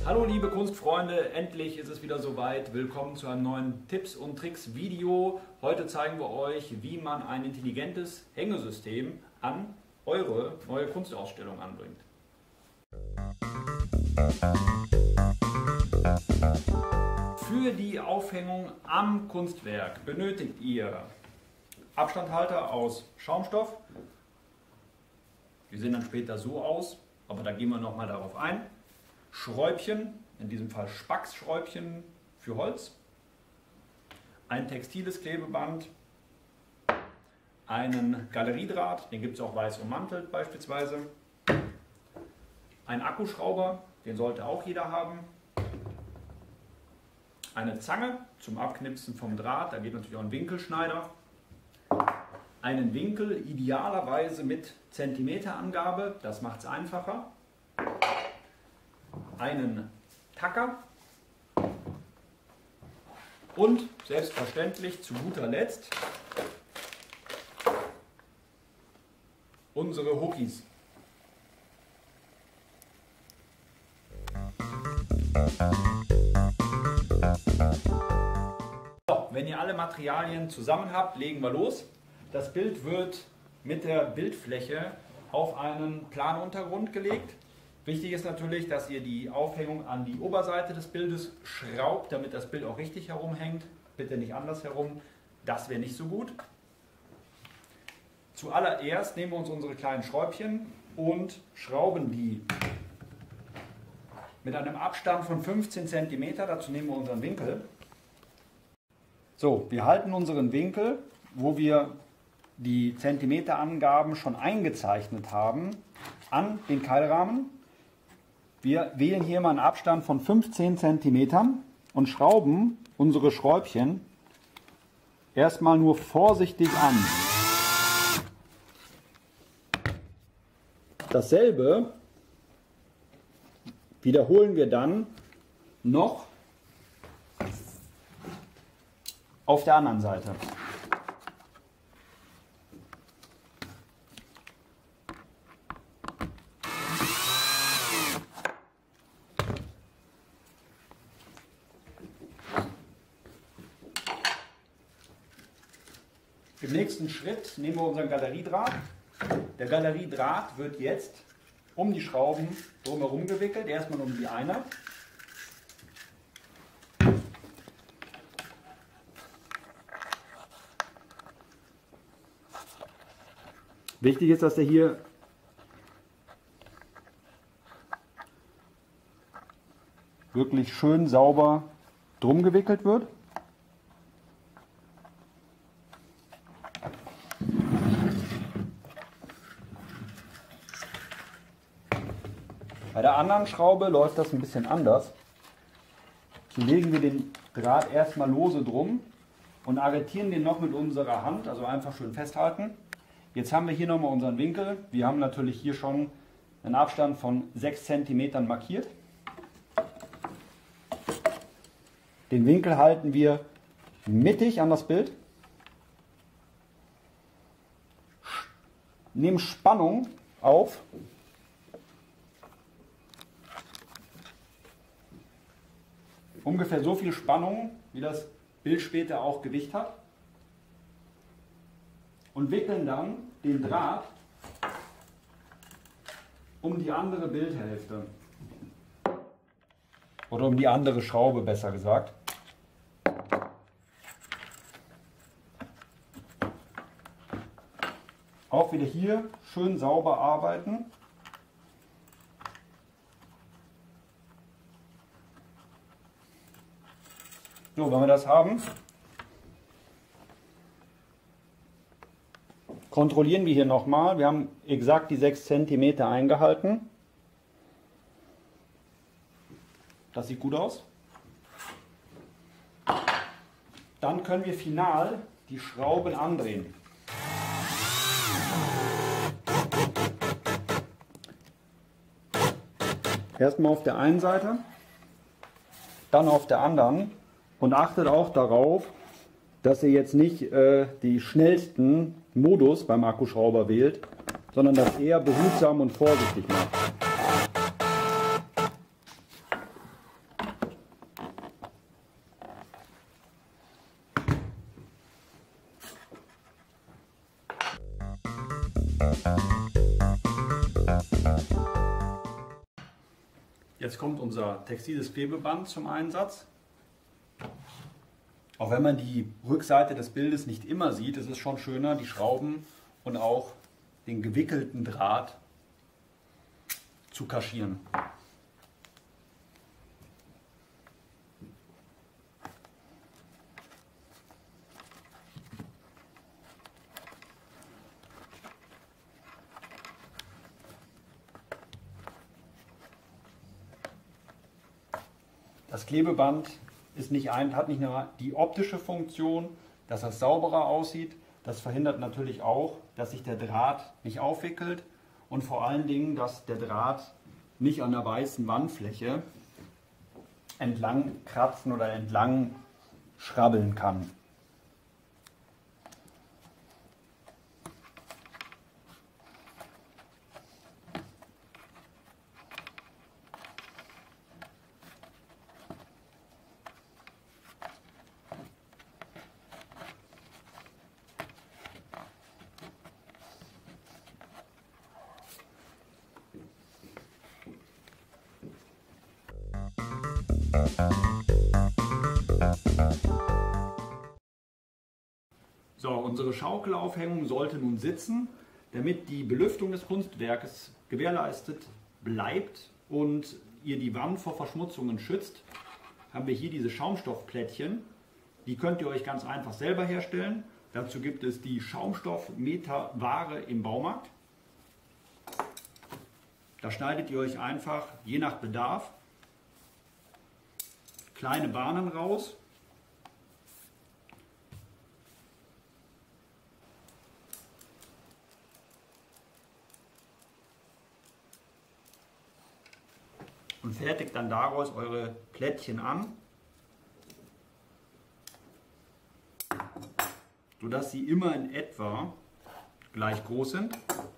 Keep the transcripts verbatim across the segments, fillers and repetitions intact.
Hallo liebe Kunstfreunde, endlich ist es wieder soweit. Willkommen zu einem neuen Tipps und Tricks Video. Heute zeigen wir euch, wie man ein intelligentes Hängesystem an eure neue Kunstausstellung anbringt. Für die Aufhängung am Kunstwerk benötigt ihr Abstandhalter aus Schaumstoff. Die sehen dann später so aus, aber da gehen wir nochmal darauf ein. Schräubchen, in diesem Fall Spaxschräubchen für Holz, ein textiles Klebeband, einen Galeriedraht, den gibt es auch weiß ummantelt beispielsweise, ein Akkuschrauber, den sollte auch jeder haben, eine Zange zum Abknipsen vom Draht, da geht natürlich auch ein Winkelschneider, einen Winkel idealerweise mit Zentimeterangabe, das macht es einfacher, einen Tacker und selbstverständlich zu guter Letzt unsere Hookies. So, wenn ihr alle Materialien zusammen habt, legen wir los. Das Bild wird mit der Bildfläche auf einen planen Untergrund gelegt. Wichtig ist natürlich, dass ihr die Aufhängung an die Oberseite des Bildes schraubt, damit das Bild auch richtig herumhängt. Bitte nicht andersherum, das wäre nicht so gut. Zuallererst nehmen wir uns unsere kleinen Schräubchen und schrauben die mit einem Abstand von fünfzehn Zentimeter, dazu nehmen wir unseren Winkel. So, wir halten unseren Winkel, wo wir die Zentimeterangaben schon eingezeichnet haben, an den Keilrahmen. Wir wählen hier mal einen Abstand von fünfzehn Zentimetern und schrauben unsere Schräubchen erstmal nur vorsichtig an. Dasselbe wiederholen wir dann noch auf der anderen Seite. Im nächsten Schritt nehmen wir unseren Galeriedraht. Der Galeriedraht wird jetzt um die Schrauben drumherum gewickelt, erstmal um die eine. Wichtig ist, dass der hier wirklich schön sauber drum gewickelt wird. Bei der anderen Schraube läuft das ein bisschen anders. Hier legen wir den Draht erstmal lose drum und arretieren den noch mit unserer Hand, also einfach schön festhalten. Jetzt haben wir hier nochmal unseren Winkel. Wir haben natürlich hier schon einen Abstand von sechs Zentimetern markiert. Den Winkel halten wir mittig an das Bild. Nehmen Spannung auf. Ungefähr so viel Spannung, wie das Bild später auch Gewicht hat. Und wickeln dann den Draht um die andere Bildhälfte. Oder um die andere Schraube, besser gesagt. Auch wieder hier schön sauber arbeiten. So, wenn wir das haben, kontrollieren wir hier nochmal. Wir haben exakt die sechs Zentimeter eingehalten. Das sieht gut aus. Dann können wir final die Schrauben andrehen. Erstmal auf der einen Seite, dann auf der anderen. Und achtet auch darauf, dass ihr jetzt nicht äh, die schnellsten Modus beim Akkuschrauber wählt, sondern das eher behutsam und vorsichtig macht. Jetzt kommt unser textiles Klebeband zum Einsatz. Auch wenn man die Rückseite des Bildes nicht immer sieht, ist es schon schöner, die Schrauben und auch den gewickelten Draht zu kaschieren. Das Klebeband ist nicht ein, hat nicht nur die optische Funktion, dass es sauberer aussieht. Das verhindert natürlich auch, dass sich der Draht nicht aufwickelt und vor allen Dingen, dass der Draht nicht an der weißen Wandfläche entlang kratzen oder entlang schrabbeln kann. So, unsere Schaukelaufhängung sollte nun sitzen, damit die Belüftung des Kunstwerkes gewährleistet bleibt und ihr die Wand vor Verschmutzungen schützt. Haben wir hier diese Schaumstoffplättchen. Die könnt ihr euch ganz einfach selber herstellen. Dazu gibt es die Schaumstoffmeterware im Baumarkt. Da schneidet ihr euch einfach je nach Bedarf kleine Bahnen raus. Und fertigt dann daraus eure Plättchen an, sodass sie immer in etwa gleich groß sind.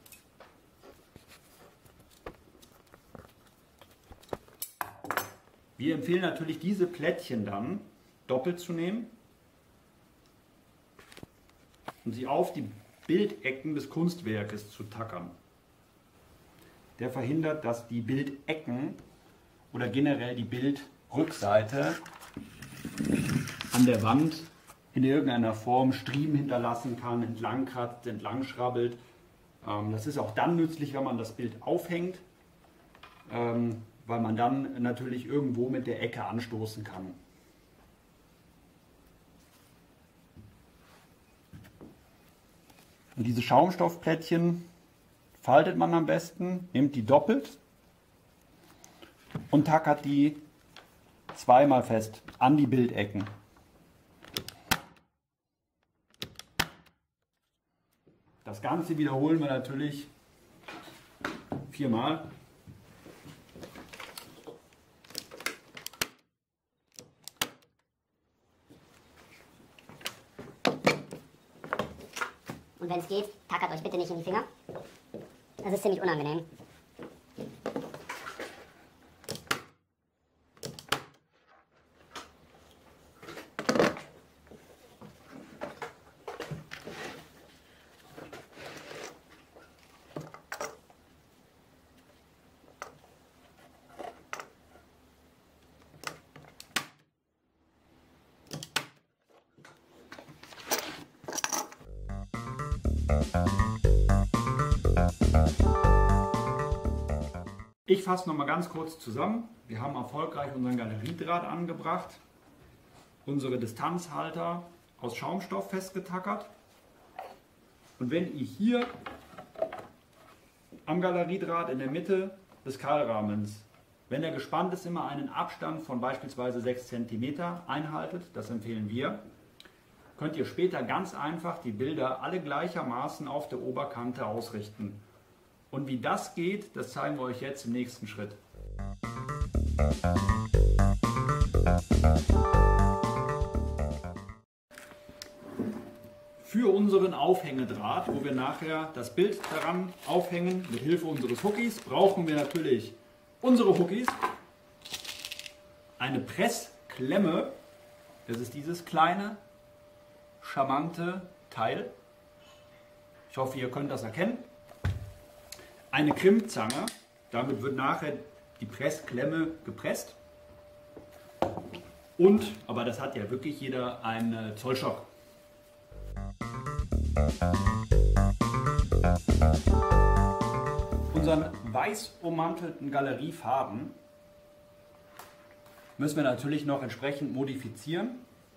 Wir empfehlen natürlich, diese Plättchen dann doppelt zu nehmen und sie auf die Bildecken des Kunstwerkes zu tackern. Der verhindert, dass die Bildecken oder generell die Bildrückseite an der Wand in irgendeiner Form Striemen hinterlassen kann, entlang kratzt, entlang schrabbelt. Das ist auch dann nützlich, wenn man das Bild aufhängt, weil man dann natürlich irgendwo mit der Ecke anstoßen kann. Und diese Schaumstoffplättchen faltet man am besten, nimmt die doppelt und tackert die zweimal fest an die Bildecken. Das Ganze wiederholen wir natürlich viermal. Und wenn es geht, tackert euch bitte nicht in die Finger. Das ist ziemlich unangenehm. Ich fasse noch mal ganz kurz zusammen. Wir haben erfolgreich unseren Galeriedraht angebracht, unsere Distanzhalter aus Schaumstoff festgetackert. Und wenn ihr hier am Galeriedraht in der Mitte des Keilrahmens, wenn der gespannt ist, immer einen Abstand von beispielsweise sechs Zentimeter einhaltet, das empfehlen wir, könnt ihr später ganz einfach die Bilder alle gleichermaßen auf der Oberkante ausrichten. Und wie das geht, das zeigen wir euch jetzt im nächsten Schritt. Für unseren Aufhängedraht, wo wir nachher das Bild daran aufhängen, mit Hilfe unseres Hookies, brauchen wir natürlich unsere Hookies, eine Pressklemme, das ist dieses kleine, charmante Teil. Ich hoffe, ihr könnt das erkennen. eine Krimmzange. Damit wird nachher die Pressklemme gepresst. Und, aber das hat ja wirklich jeder, einen Zollstock. Unseren weiß ummantelten Galeriefaden müssen wir natürlich noch entsprechend modifizieren.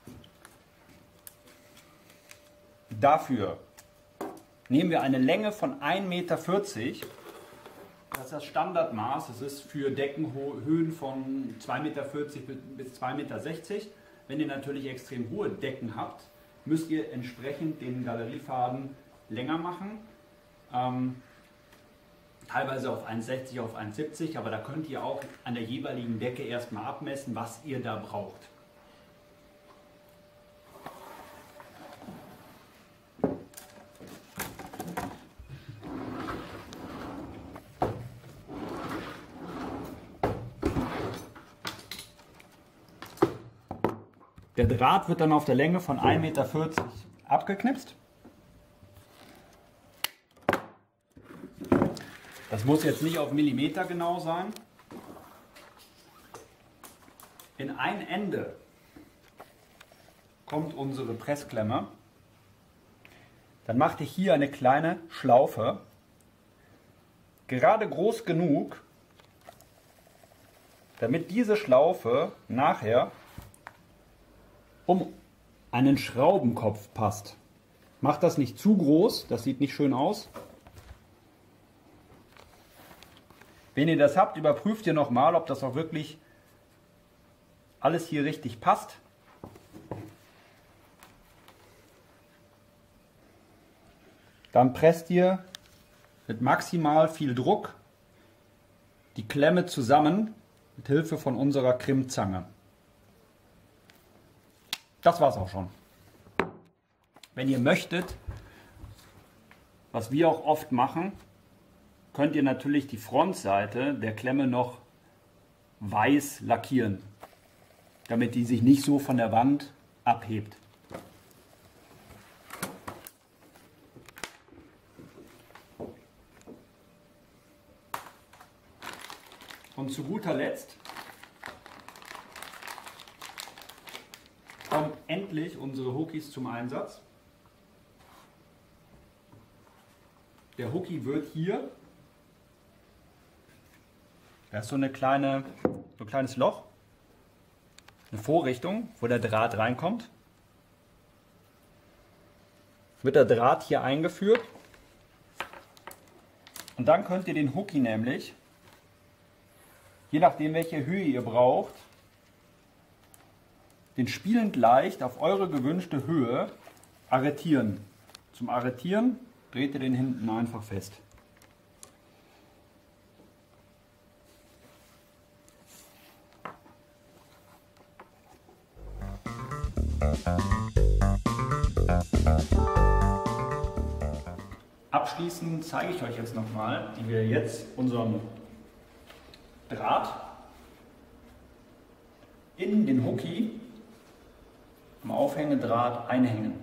Dafür nehmen wir eine Länge von ein Meter vierzig. Das ist das Standardmaß. Das ist für Deckenhöhen von zwei Meter vierzig bis zwei Meter sechzig. Wenn ihr natürlich extrem hohe Decken habt, müsst ihr entsprechend den Galeriefaden länger machen. Ähm, teilweise auf eins sechzig, auf eins siebzig, aber da könnt ihr auch an der jeweiligen Decke erstmal abmessen, was ihr da braucht. Der Draht wird dann auf der Länge von ein Meter vierzig abgeknipst. Das muss jetzt nicht auf Millimeter genau sein. In ein Ende kommt unsere Pressklemme. Dann macht ihr hier eine kleine Schlaufe, gerade groß genug, damit diese Schlaufe nachher um einen Schraubenkopf passt. Macht das nicht zu groß, das sieht nicht schön aus. Wenn ihr das habt, überprüft ihr nochmal, ob das auch wirklich alles hier richtig passt. Dann presst ihr mit maximal viel Druck die Klemme zusammen mit Hilfe von unserer Krimmzange. Das war's auch schon. Wenn ihr möchtet, was wir auch oft machen, könnt ihr natürlich die Frontseite der Klemme noch weiß lackieren, damit die sich nicht so von der Wand abhebt. Und zu guter Letzt kommen endlich unsere Hookies zum Einsatz. Der Hookie wird hier, da ist so eine kleine, so ein kleines Loch, eine Vorrichtung, wo der Draht reinkommt. Wird der Draht hier eingeführt und dann könnt ihr den Hookie nämlich, je nachdem welche Höhe ihr braucht, den spielend leicht auf eure gewünschte Höhe arretieren. Zum Arretieren dreht ihr den hinten einfach fest. Abschließend zeige ich euch jetzt nochmal, wie wir jetzt unseren Draht in den Hookie am Aufhängedraht einhängen.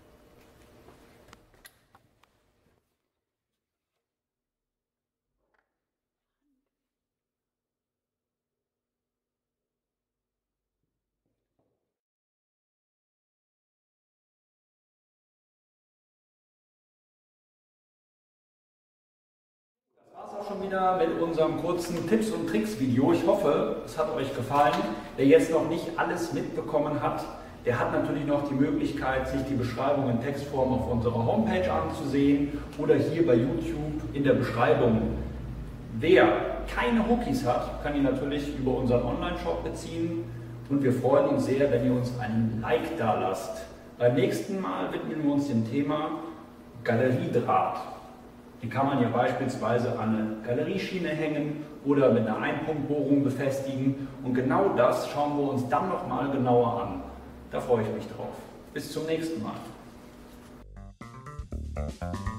Das war's auch schon wieder mit unserem kurzen Tipps und Tricks Video. Ich hoffe, es hat euch gefallen. Wer jetzt noch nicht alles mitbekommen hat, der hat natürlich noch die Möglichkeit, sich die Beschreibung in Textform auf unserer Homepage anzusehen oder hier bei YouTube in der Beschreibung. Wer keine Hookies hat, kann die natürlich über unseren Online-Shop beziehen und wir freuen uns sehr, wenn ihr uns einen Like da lasst. Beim nächsten Mal widmen wir uns dem Thema Galeriedraht. Die kann man ja beispielsweise an eine Galerieschiene hängen oder mit einer Einpunktbohrung befestigen und genau das schauen wir uns dann nochmal genauer an. Da freue ich mich drauf. Bis zum nächsten Mal.